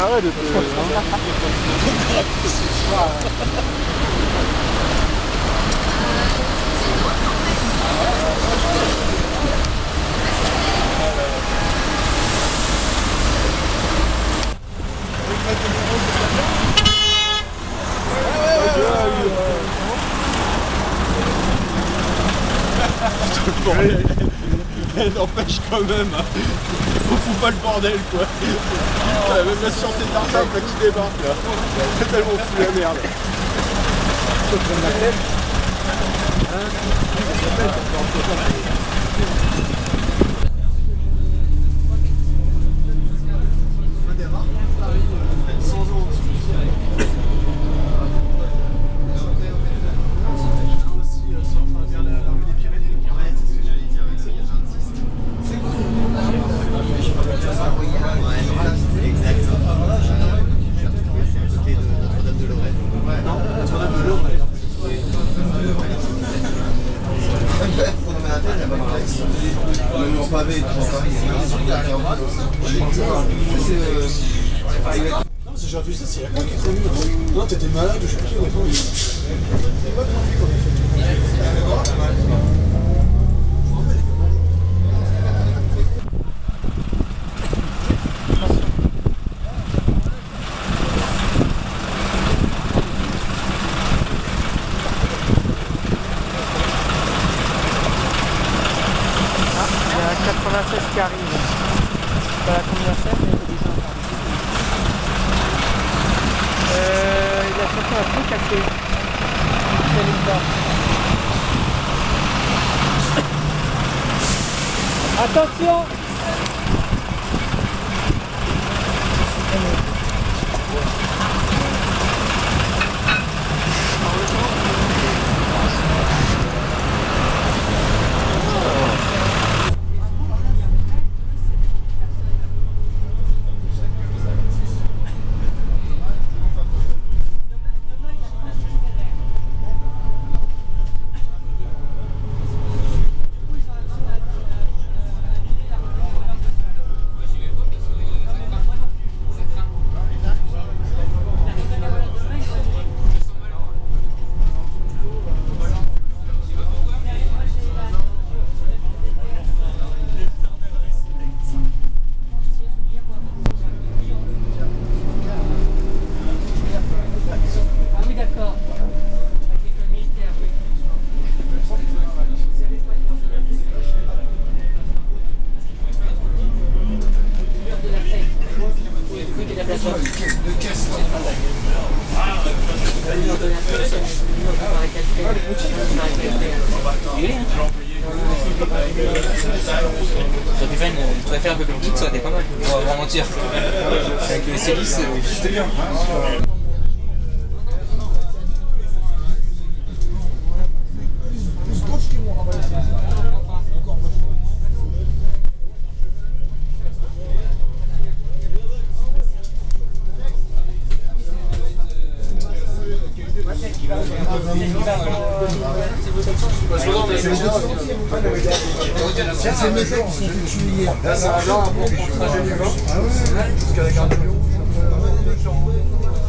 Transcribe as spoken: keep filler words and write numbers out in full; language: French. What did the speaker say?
arrête de te... N'empêche quand même, hein. On fout pas le bordel quoi. Putain, même la sûreté d'Arsac là qui débarque là. C'est tellement fou la merde. Non, c'est j'ai réfléchi, c'est la quoi qui est prévu. Non, t'étais malade, je sais pas qui, ouais, non, c'est pas compris qu'on a fait. quatre-vingt-seize qui arrive. C'est pas la combien c'est, mais il faut descendre. Euh, il a sorti un truc cassé. C'est le bas. Attention! Ça aurait fait une, tu faire un peu plus petite, ça aurait été pas mal, on va mentir. Avec le C dix, c'était bien. C'est le mec qui s'est fait tuer hier. Là, ça va, un bon contrat de vent. Ah ouais, jusqu'à la gare de Lyon.